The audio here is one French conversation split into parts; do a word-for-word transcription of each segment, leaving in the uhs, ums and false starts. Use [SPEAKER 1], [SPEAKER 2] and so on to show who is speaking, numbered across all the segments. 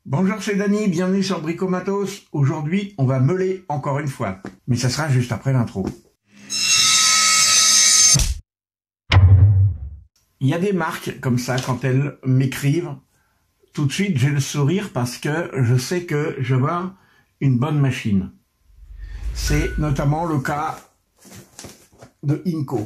[SPEAKER 1] Bonjour, c'est Dany, bienvenue sur Bricomatos. Aujourd'hui, on va meuler encore une fois, mais ça sera juste après l'intro. Il y a des marques comme ça, quand elles m'écrivent, tout de suite j'ai le sourire parce que je sais que je vais avoir une bonne machine. C'est notamment le cas de Inco.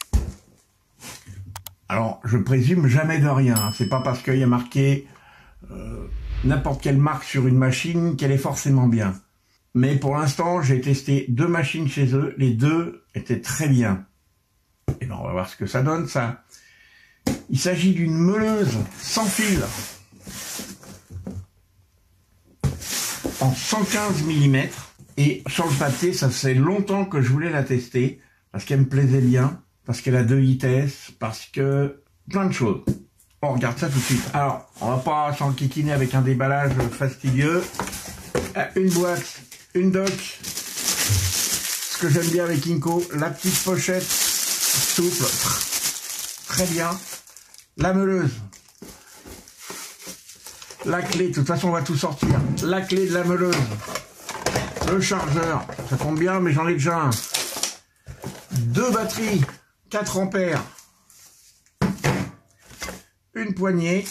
[SPEAKER 1] Alors, je présume jamais de rien, c'est pas parce qu'il y a marqué euh, n'importe quelle marque sur une machine qu'elle est forcément bien. Mais pour l'instant, j'ai testé deux machines chez eux, les deux étaient très bien. Et ben on va voir ce que ça donne, ça. Il s'agit d'une meuleuse sans fil en cent quinze millimètres. Et sur le papier, ça fait longtemps que je voulais la tester, parce qu'elle me plaisait bien, parce qu'elle a deux vitesses, parce que plein de choses. On regarde ça tout de suite. Alors, on va pas s'enquiquiner avec un déballage fastidieux. Une boîte, une dock. Ce que j'aime bien avec Inco, la petite pochette souple, très bien. La meuleuse. La clé, de toute façon on va tout sortir. La clé de la meuleuse. Le chargeur, ça tombe bien mais j'en ai déjà un. Deux batteries, quatre ampères. Une poignée,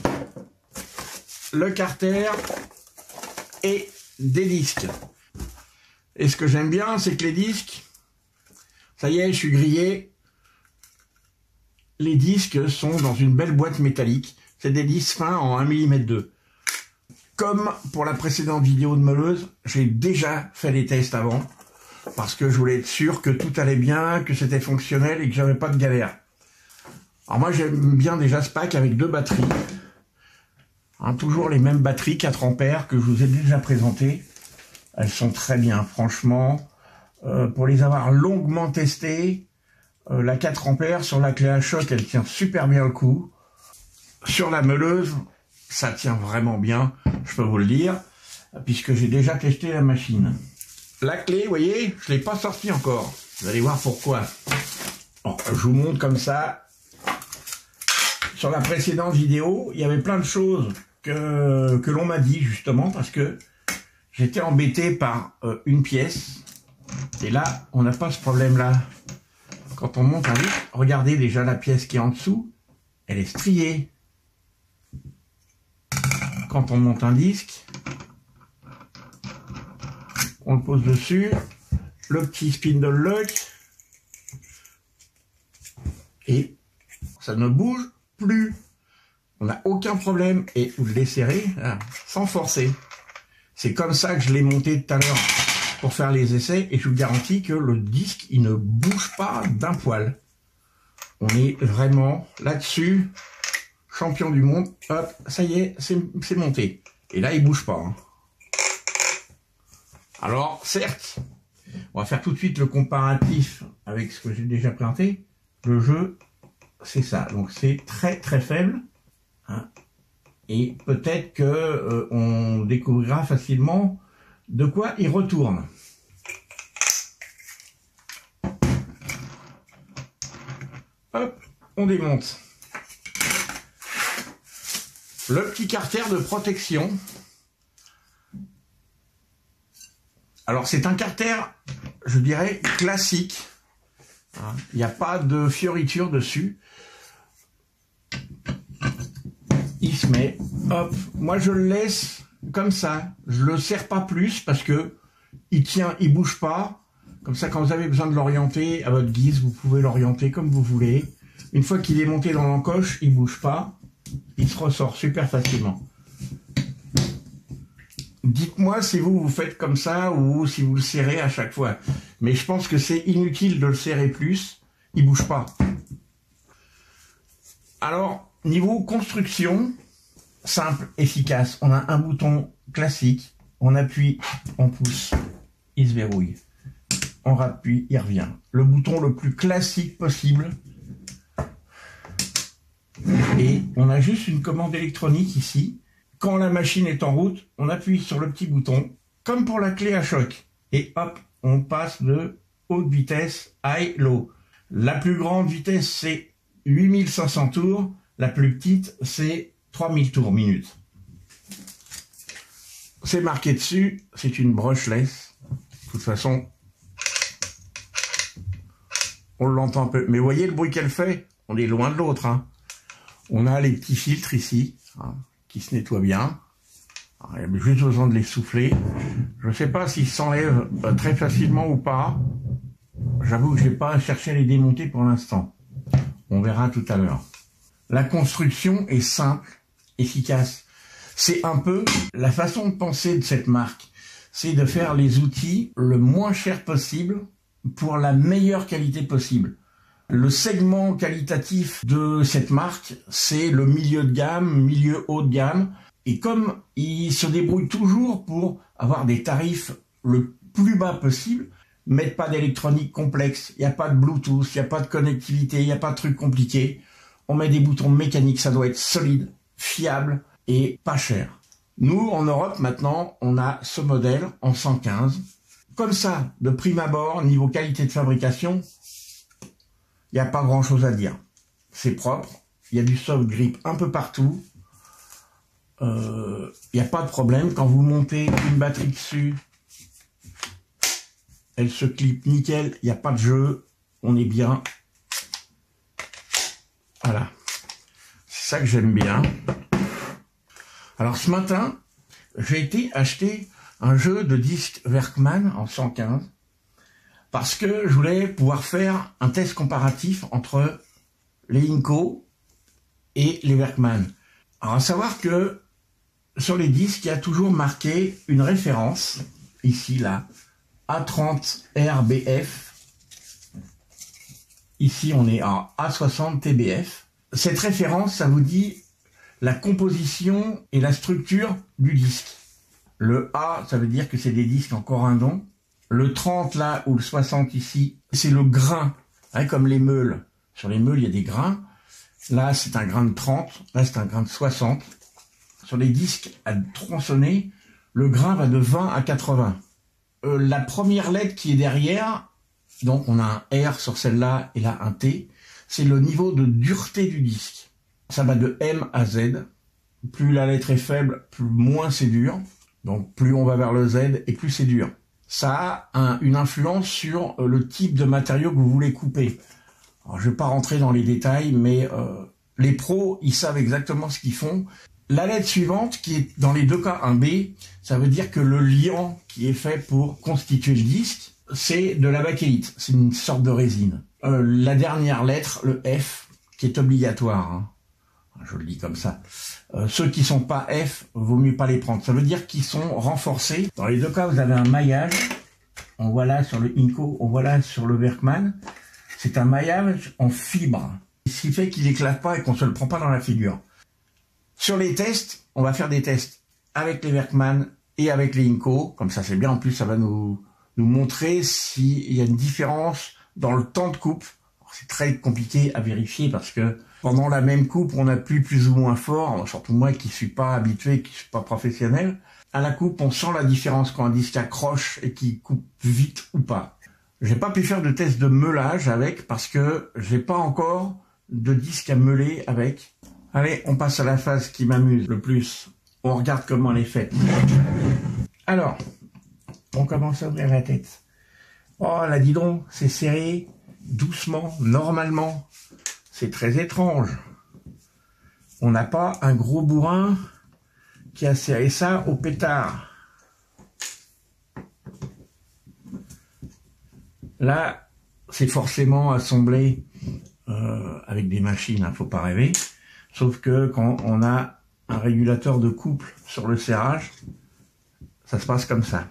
[SPEAKER 1] le carter et des disques. Et ce que j'aime bien, c'est que les disques, ça y est, je suis grillé. Les disques sont dans une belle boîte métallique. C'est des disques fins en un millimètre deux. Comme pour la précédente vidéo de meuleuse, j'ai déjà fait les tests avant, parce que je voulais être sûr que tout allait bien, que c'était fonctionnel et que j'avais pas de galère. Alors moi j'aime bien déjà ce pack avec deux batteries, hein, toujours les mêmes batteries, quatre ampères, que je vous ai déjà présentées. Elles sont très bien, franchement. Euh, pour les avoir longuement testées, euh, la quatre ampères sur la clé à choc, elle tient super bien le coup. Sur la meuleuse, ça tient vraiment bien, je peux vous le dire, puisque j'ai déjà testé la machine. La clé, vous voyez, je ne l'ai pas sortie encore. Vous allez voir pourquoi. Bon, je vous montre comme ça. Sur la précédente vidéo, il y avait plein de choses que, que l'on m'a dit, justement, parce que j'étais embêté par euh, une pièce. Et là, on n'a pas ce problème-là. Quand on monte un disque, regardez déjà la pièce qui est en dessous, elle est striée. Quand on monte un disque, on le pose dessus, le petit spindle lock, et ça ne bouge plus. On n'a aucun problème, et vous le serrez là, sans forcer. C'est comme ça que je l'ai monté tout à l'heure pour faire les essais, et je vous garantis que le disque, il ne bouge pas d'un poil. On est vraiment là-dessus, champion du monde. Hop, ça y est, c'est monté. Et là, il bouge pas. Hein. Alors, certes, on va faire tout de suite le comparatif avec ce que j'ai déjà présenté. Le jeu, c'est ça. Donc, c'est très très faible. Hein. Et peut-être que euh, on découvrira facilement de quoi il retourne. Hop, on démonte. Le petit carter de protection. Alors c'est un carter, je dirais, classique. Il n'y a pas de fioriture dessus. Il se met, hop, moi je le laisse comme ça. Je le serre pas plus parce que il tient, il bouge pas. Comme ça, quand vous avez besoin de l'orienter à votre guise, vous pouvez l'orienter comme vous voulez. Une fois qu'il est monté dans l'encoche, il bouge pas. Il se ressort super facilement. Dites-moi si vous vous faites comme ça ou si vous le serrez à chaque fois. Mais je pense que c'est inutile de le serrer plus. Il bouge pas. Alors, niveau construction, simple, efficace. On a un bouton classique. On appuie, on pousse, il se verrouille. On rappuie, il revient. Le bouton le plus classique possible. Et on a juste une commande électronique ici. Quand la machine est en route, on appuie sur le petit bouton, comme pour la clé à choc. Et hop, on passe de haute vitesse à low. La plus grande vitesse, c'est huit mille cinq cents tours. La plus petite, c'est trois mille tours minute. c'est marqué dessus, c'est une brushless. De toute façon, on l'entend un peu. Mais vous voyez le bruit qu'elle fait? On est loin de l'autre. Hein. On a les petits filtres ici, hein, qui se nettoient bien. Alors, il y a juste besoin de les souffler. Je ne sais pas s'ils s'enlèvent euh, très facilement ou pas. J'avoue que je n'ai pas cherché à les démonter pour l'instant. On verra tout à l'heure. La construction est simple, efficace. C'est un peu la façon de penser de cette marque. C'est de faire les outils le moins cher possible pour la meilleure qualité possible. Le segment qualitatif de cette marque, c'est le milieu de gamme, milieu haut de gamme. Et comme ils se débrouillent toujours pour avoir des tarifs le plus bas possible, mettent pas d'électronique complexe, il n'y a pas de Bluetooth, il n'y a pas de connectivité, il n'y a pas de trucs compliqués. On met des boutons mécaniques, ça doit être solide, fiable et pas cher. Nous, en Europe, maintenant, on a ce modèle en cent quinze. Comme ça, de prime abord, niveau qualité de fabrication, il n'y a pas grand chose à dire. C'est propre, il y a du soft grip un peu partout. Il euh, n'y a pas de problème. Quand vous montez une batterie dessus, elle se clip nickel, il n'y a pas de jeu, on est bien. Voilà. C'est ça que j'aime bien. Alors ce matin, j'ai été acheter un jeu de disque Werkman en cent quinze parce que je voulais pouvoir faire un test comparatif entre les Inco et les Werkman. Alors à savoir que sur les disques, il y a toujours marqué une référence, ici là, A trente R B F. Ici on est à A soixante T B F. Cette référence, ça vous dit la composition et la structure du disque. Le A, ça veut dire que c'est des disques en corindon. Le trente là, ou le soixante ici, c'est le grain, hein, comme les meules. Sur les meules, il y a des grains. Là, c'est un grain de trente, là, c'est un grain de soixante. Sur les disques à tronçonner, le grain va de vingt à quatre-vingts. Euh, la première lettre qui est derrière, donc on a un R sur celle-là et là un T, c'est le niveau de dureté du disque. Ça va de M à Z. Plus la lettre est faible, plus moins c'est dur. Donc plus on va vers le Z et plus c'est dur. Ça a un, une influence sur euh, le type de matériau que vous voulez couper. Alors, je ne vais pas rentrer dans les détails, mais euh, les pros, ils savent exactement ce qu'ils font. La lettre suivante, qui est dans les deux cas un B, ça veut dire que le liant qui est fait pour constituer le disque, c'est de la bakélite. C'est une sorte de résine. Euh, la dernière lettre, le F, qui est obligatoire, hein. Je le dis comme ça. Euh, ceux qui sont pas F, vaut mieux pas les prendre. Ça veut dire qu'ils sont renforcés. Dans les deux cas, vous avez un maillage. On voit là sur le Inco, on voit là sur le Werkman. C'est un maillage en fibre. Ce qui fait qu'il éclate pas et qu'on se le prend pas dans la figure. Sur les tests, on va faire des tests avec les Werkman et avec les Inco. Comme ça, c'est bien. En plus, ça va nous, nous montrer s'il y a une différence dans le temps de coupe. C'est très compliqué à vérifier parce que pendant la même coupe, on appuie plus ou moins fort, surtout moi qui suis pas habitué, qui suis pas professionnel. À la coupe, on sent la différence quand un disque accroche et qui coupe vite ou pas. J'ai pas pu faire de test de meulage avec parce que j'ai pas encore de disque à meuler avec. Allez, on passe à la phase qui m'amuse le plus. On regarde comment elle est faite. Alors, on commence à ouvrir la tête. Oh là, dis donc, c'est serré, doucement, normalement. C'est très étrange. On n'a pas un gros bourrin qui a serré ça au pétard. Là, c'est forcément assemblé euh, avec des machines, hein, faut pas rêver. Sauf que quand on a un régulateur de couple sur le serrage, ça se passe comme ça.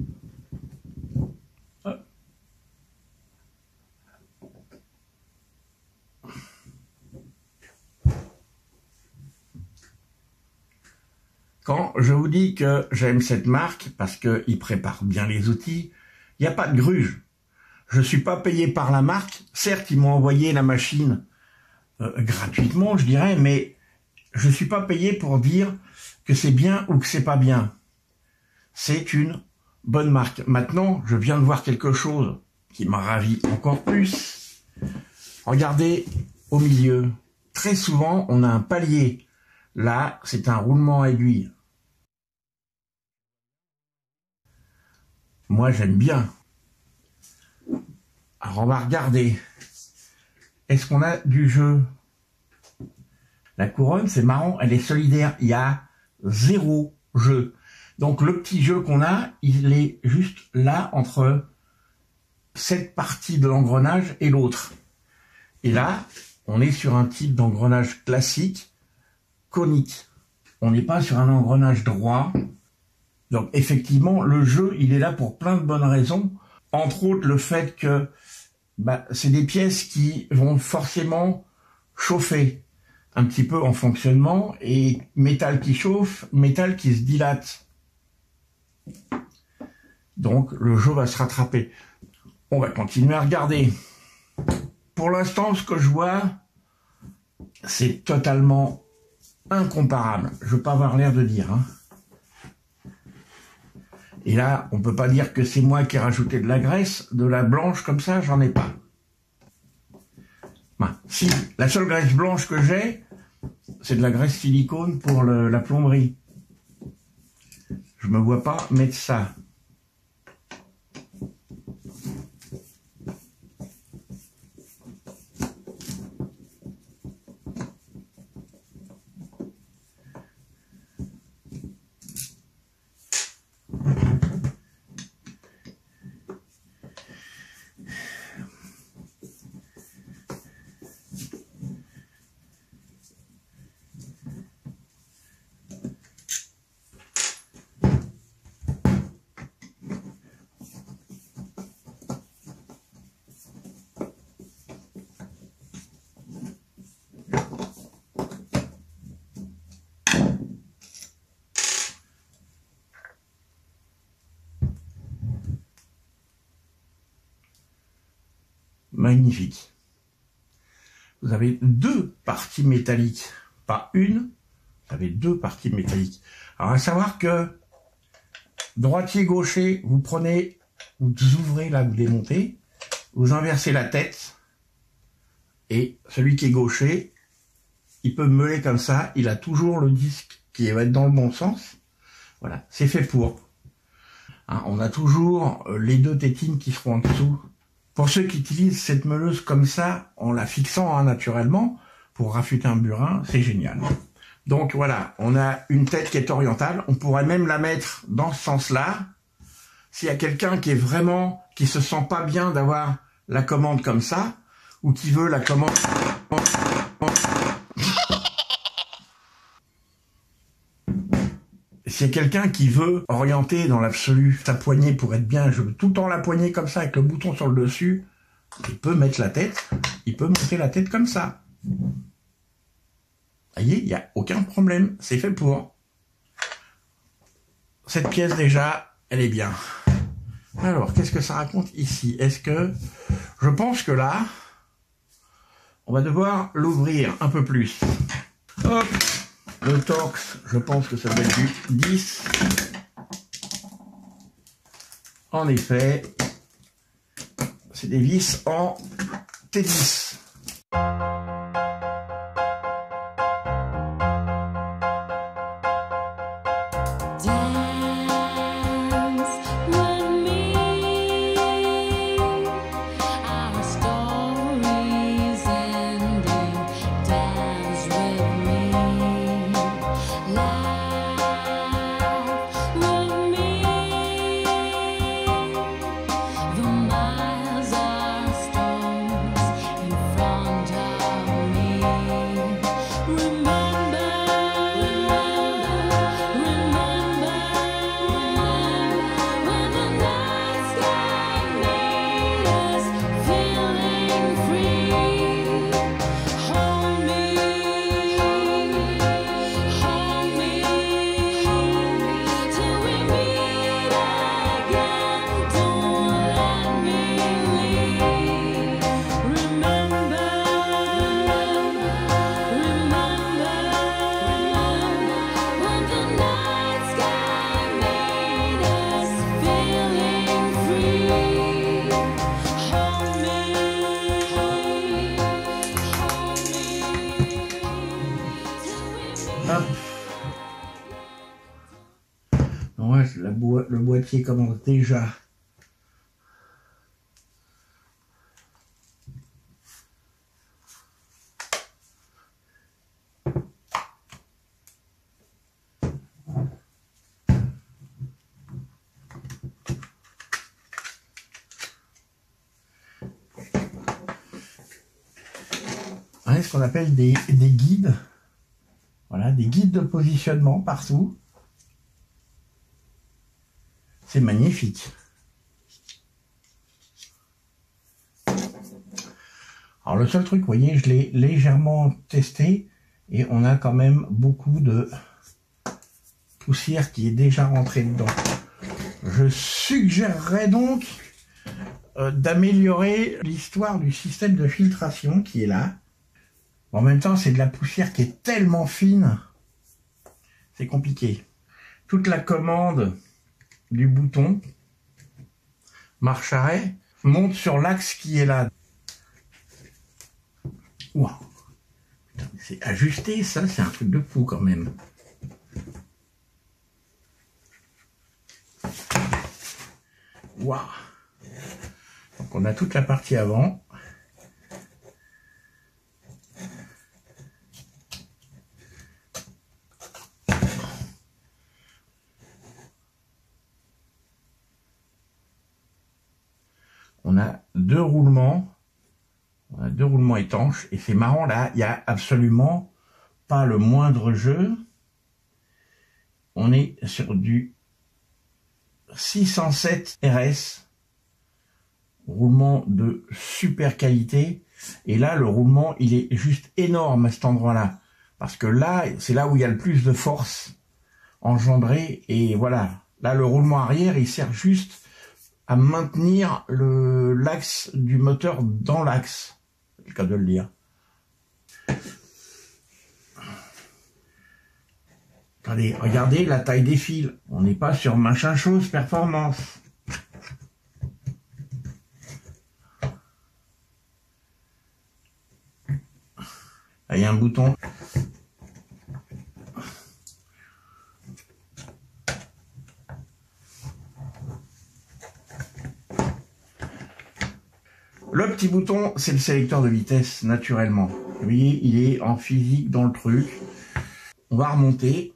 [SPEAKER 1] Quand je vous dis que j'aime cette marque parce qu'ils préparent bien les outils, il n'y a pas de gruge. Je ne suis pas payé par la marque. Certes, ils m'ont envoyé la machine euh, gratuitement, je dirais, mais je ne suis pas payé pour dire que c'est bien ou que c'est pas bien. C'est une bonne marque. Maintenant, je viens de voir quelque chose qui m'a ravi encore plus. Regardez au milieu. Très souvent, on a un palier. Là, c'est un roulement à aiguille. moi j'aime bien. Alors on va regarder. Est-ce qu'on a du jeu? La couronne, c'est marrant, elle est solidaire. Il y a zéro jeu. Donc le petit jeu qu'on a, il est juste là entre cette partie de l'engrenage et l'autre. Et là, on est sur un type d'engrenage classique, conique. On n'est pas sur un engrenage droit. Donc effectivement, le jeu, il est là pour plein de bonnes raisons. Entre autres, le fait que bah, c'est des pièces qui vont forcément chauffer un petit peu en fonctionnement. Et métal qui chauffe, métal qui se dilate. Donc le jeu va se rattraper. On va continuer à regarder. Pour l'instant, ce que je vois, c'est totalement incomparable. Je ne veux pas avoir l'air de dire. Hein. Et là, on ne peut pas dire que c'est moi qui ai rajouté de la graisse, de la blanche comme ça, j'en ai pas. Ben, si, la seule graisse blanche que j'ai, c'est de la graisse silicone pour le, la plomberie. Je me vois pas mettre ça. Magnifique. Vous avez deux parties métalliques, pas une, vous avez deux parties métalliques. Alors à savoir que droitier-gaucher, vous prenez, vous ouvrez là, vous démontez, vous inversez la tête, et celui qui est gaucher, il peut meuler comme ça, il a toujours le disque qui va être dans le bon sens. Voilà, c'est fait pour. Hein, on a toujours les deux tétines qui seront en dessous. Pour ceux qui utilisent cette meuleuse comme ça, en la fixant hein, naturellement, pour raffûter un burin, c'est génial. Donc voilà, on a une tête qui est orientale, on pourrait même la mettre dans ce sens-là. S'il y a quelqu'un qui est vraiment, qui se sent pas bien d'avoir la commande comme ça, ou qui veut la commande... S'il y a quelqu'un qui veut orienter dans l'absolu sa poignée pour être bien, je veux tout le temps la poignée comme ça avec le bouton sur le dessus, il peut mettre la tête, il peut monter la tête comme ça. Vous voyez, il n'y a aucun problème, c'est fait pour. Cette pièce déjà, elle est bien. Alors, qu'est-ce que ça raconte ici? Est-ce que... Je pense que là, on va devoir l'ouvrir un peu plus. Hop! Le torx, je pense que ça doit être du dix. En effet, c'est des vis en T dix. Ouais, la boi le boîtier commence déjà ce qu'on appelle des, des guides. Voilà, des guides de positionnement partout. C'est magnifique. Alors le seul truc, vous voyez, je l'ai légèrement testé et on a quand même beaucoup de poussière qui est déjà rentrée dedans. Je suggérerais donc euh, d'améliorer l'histoire du système de filtration qui est là. En même temps, c'est de la poussière qui est tellement fine, c'est compliqué. Toute la commande du bouton marche-arrêt monte sur l'axe qui est là. Waouh, c'est ajusté, ça, c'est un truc de fou quand même. Waouh. Donc on a toute la partie avant. On a deux roulements. On a deux roulements étanches et c'est marrant là, il n'y a absolument pas le moindre jeu. On est sur du six cent sept R S, roulement de super qualité. Et là, le roulement, il est juste énorme à cet endroit-là. Parce que là, c'est là où il y a le plus de force engendrée. Et voilà, là, le roulement arrière, il sert juste à maintenir le l'axe du moteur dans l'axe. C'est le cas de le dire. Attendez, regardez la taille des fils. On n'est pas sur machin chose performance. Là, il y a un bouton. Le petit bouton, c'est le sélecteur de vitesse, naturellement. Vous voyez, il est en physique dans le truc. On va remonter.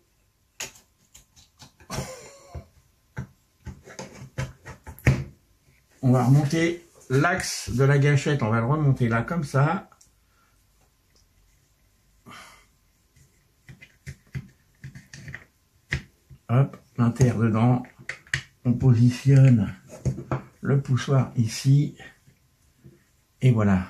[SPEAKER 1] On va remonter l'axe de la gâchette. On va le remonter là, comme ça. Hop, l'inter dedans. On positionne le poussoir ici. Et voilà.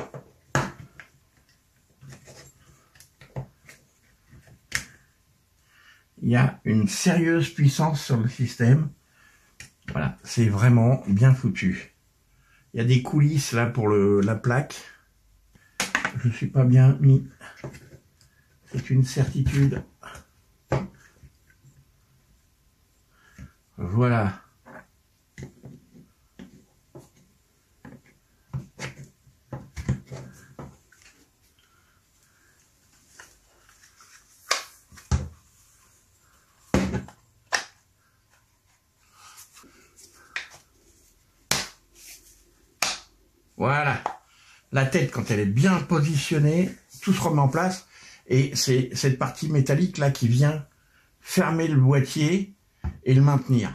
[SPEAKER 1] Il y a une sérieuse puissance sur le système. Voilà, c'est vraiment bien foutu. Il y a des coulisses là pour le, la plaque. Je ne suis pas bien mis. C'est une certitude. Voilà. Voilà, la tête quand elle est bien positionnée, tout se remet en place et c'est cette partie métallique là qui vient fermer le boîtier et le maintenir.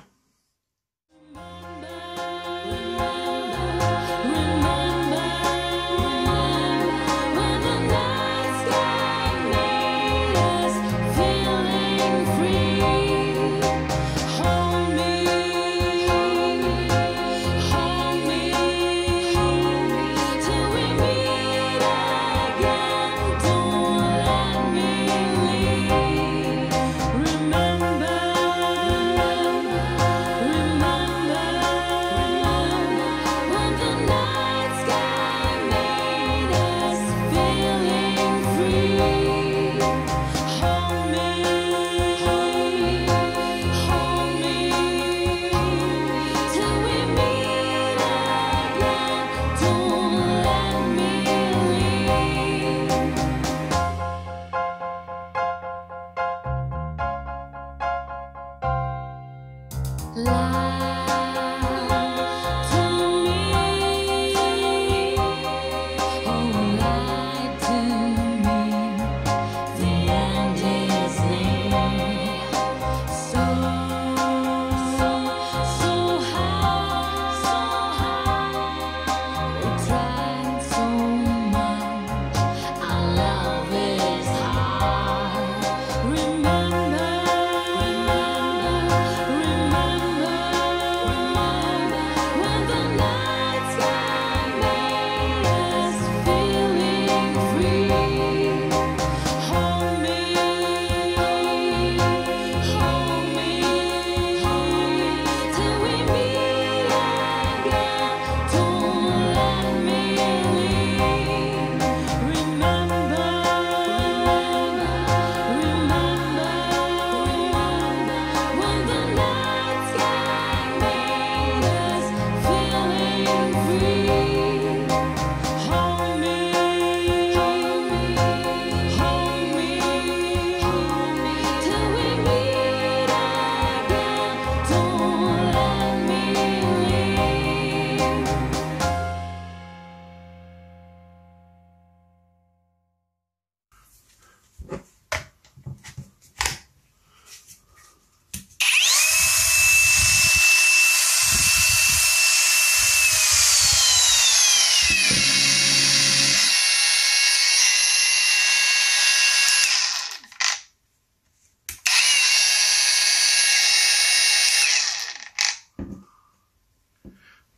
[SPEAKER 2] I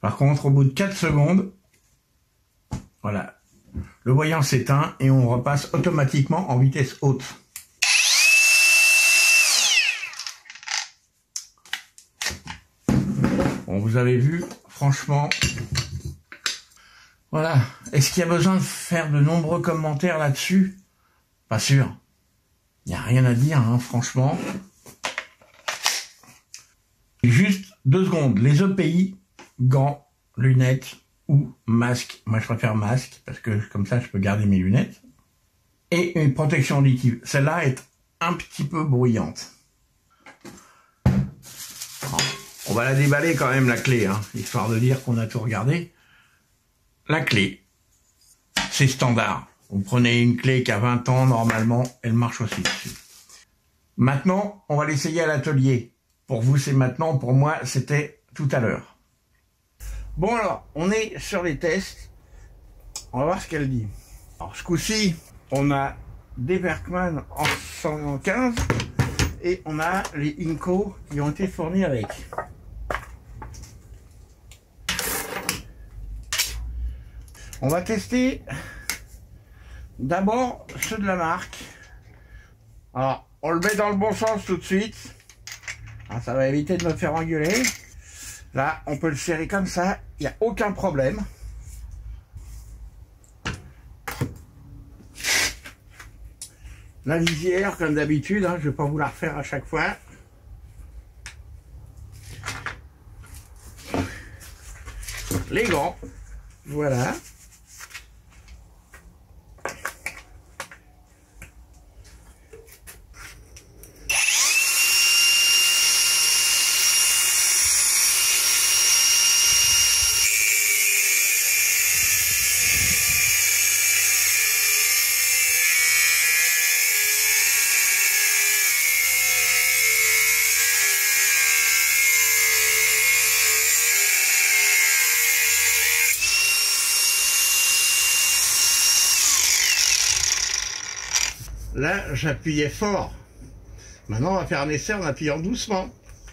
[SPEAKER 1] Par contre, au bout de quatre secondes, voilà, le voyant s'éteint et on repasse automatiquement en vitesse haute. Bon, vous avez vu, franchement, voilà. Est-ce qu'il y a besoin de faire de nombreux commentaires là-dessus? Pas sûr. Il n'y a rien à dire, hein, franchement. Juste deux secondes. Les E P I, gants, lunettes ou masque. Moi, je préfère masque parce que comme ça, je peux garder mes lunettes. Et une protection auditive. Celle-là est un petit peu bruyante. On va la déballer quand même, la clé, hein, histoire de dire qu'on a tout regardé. La clé, c'est standard. Vous prenez une clé qui a vingt ans, normalement, elle marche aussi dessus. Maintenant, on va l'essayer à l'atelier. Pour vous, c'est maintenant. Pour moi, c'était tout à l'heure. Bon, alors, on est sur les tests. On va voir ce qu'elle dit. Alors, ce coup-ci, on a des Berkman en cent quinze et on a les Inco qui ont été fournis avec. On va tester d'abord ceux de la marque. Alors, on le met dans le bon sens tout de suite. Alors, ça va éviter de me faire engueuler. Là, on peut le serrer comme ça, il n'y a aucun problème. La visière, comme d'habitude, hein, je ne vais pas vous la refaire à chaque fois. Les gants, voilà. Là, j'appuyais fort. Maintenant, on va faire un essai en appuyant doucement.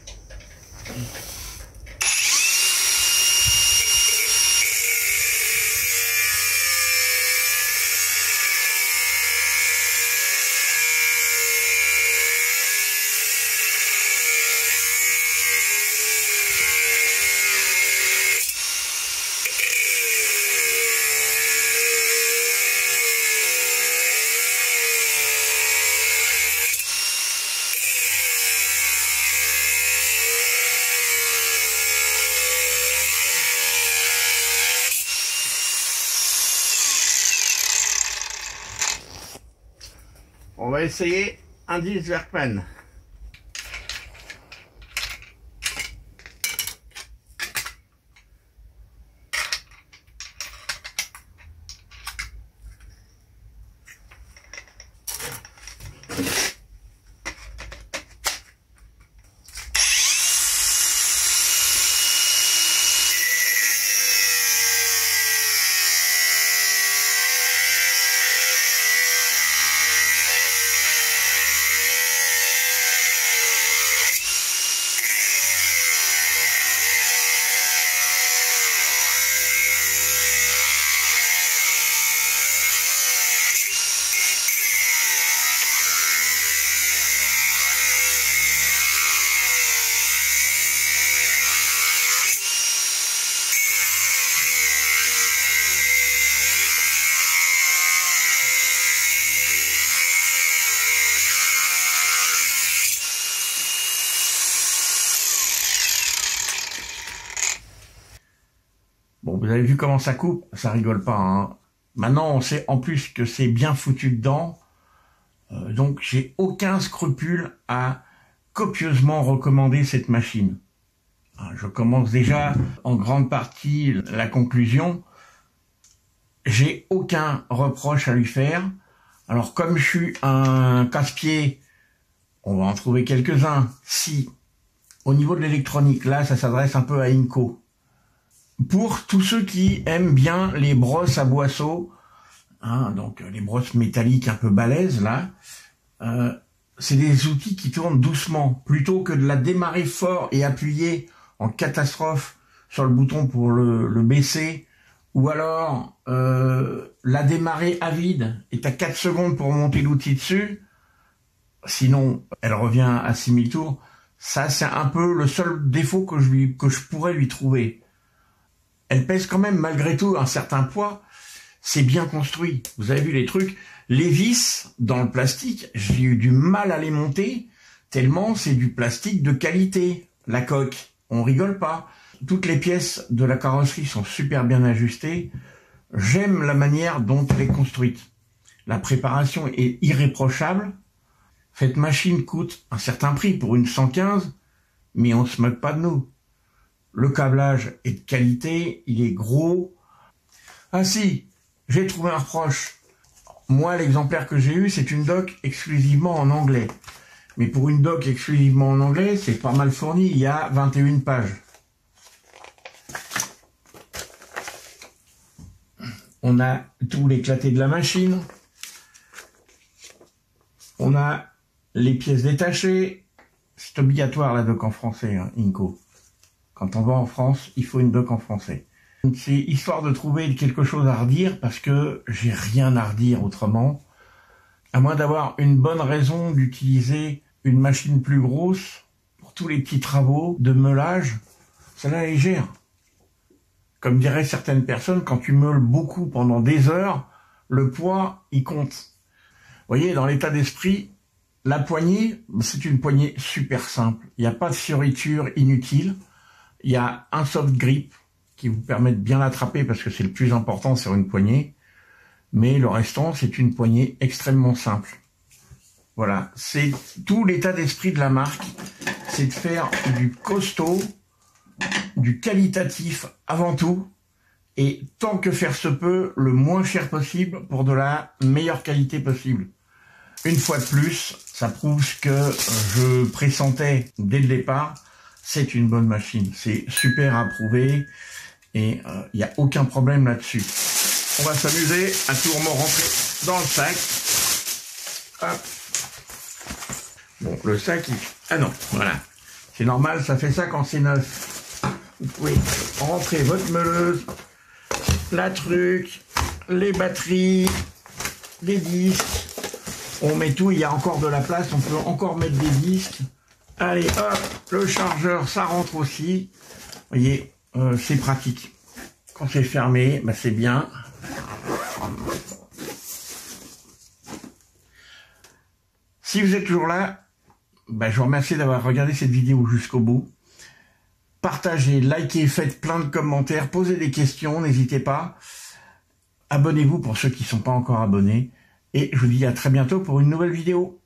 [SPEAKER 1] On va essayer un dix Berkman. Bon, vous avez vu comment ça coupe? Ça rigole pas, hein. Maintenant, on sait en plus que c'est bien foutu dedans. Euh, donc, j'ai aucun scrupule à copieusement recommander cette machine. Je commence déjà en grande partie la conclusion. J'ai aucun reproche à lui faire. Alors, comme je suis un casse-pied, on va en trouver quelques-uns. Si, au niveau de l'électronique, là, ça s'adresse un peu à Inco. Pour tous ceux qui aiment bien les brosses à boisseau, hein, donc les brosses métalliques un peu balèzes, là, euh, c'est des outils qui tournent doucement. Plutôt que de la démarrer fort et appuyer en catastrophe sur le bouton pour le, le baisser, ou alors euh, la démarrer à vide, et tu as quatre secondes pour monter l'outil dessus, sinon elle revient à six mille tours. Ça, c'est un peu le seul défaut que je, lui, que je pourrais lui trouver. Elle pèse quand même malgré tout un certain poids, c'est bien construit. Vous avez vu les trucs, les vis dans le plastique, j'ai eu du mal à les monter, tellement c'est du plastique de qualité. La coque, on rigole pas. Toutes les pièces de la carrosserie sont super bien ajustées. J'aime la manière dont elle est construite. La préparation est irréprochable. Cette machine coûte un certain prix pour une cent quinze, mais on se moque pas de nous. Le câblage est de qualité, il est gros. Ah si, j'ai trouvé un reproche. Moi, l'exemplaire que j'ai eu, c'est une doc exclusivement en anglais. Mais pour une doc exclusivement en anglais, c'est pas mal fourni, il y a vingt et une pages. On a tout l'éclaté de la machine. On a les pièces détachées. C'est obligatoire la doc en français, hein, Inco. Quand on va en France, il faut une doc en français. C'est histoire de trouver quelque chose à redire parce que j'ai rien à redire autrement. À moins d'avoir une bonne raison d'utiliser une machine plus grosse pour tous les petits travaux de meulage, celle-là est légère. Comme diraient certaines personnes, quand tu meules beaucoup pendant des heures, le poids, il compte. Vous voyez, dans l'état d'esprit, la poignée, c'est une poignée super simple. Il n'y a pas de fioriture inutile. Il y a un soft grip qui vous permet de bien l'attraper parce que c'est le plus important sur une poignée. Mais le restant, c'est une poignée extrêmement simple. Voilà, c'est tout l'état d'esprit de la marque. C'est de faire du costaud, du qualitatif avant tout. Et tant que faire se peut, le moins cher possible pour de la meilleure qualité possible. Une fois de plus, ça prouve ce que je pressentais dès le départ. C'est une bonne machine, c'est super approuvé et il euh, n'y a aucun problème là-dessus. On va s'amuser à tout rentrer dans le sac. Hop. Bon, le sac, il... ah non, voilà. C'est normal, ça fait ça quand c'est neuf. Vous pouvez rentrer votre meuleuse, la truc, les batteries, les disques. On met tout, il y a encore de la place, on peut encore mettre des disques. Allez, hop, le chargeur, ça rentre aussi. Vous voyez, euh, c'est pratique. Quand c'est fermé, bah c'est bien. Si vous êtes toujours là, bah je vous remercie d'avoir regardé cette vidéo jusqu'au bout. Partagez, likez, faites plein de commentaires, posez des questions, n'hésitez pas. Abonnez-vous pour ceux qui ne sont pas encore abonnés. Et je vous dis à très bientôt pour une nouvelle vidéo.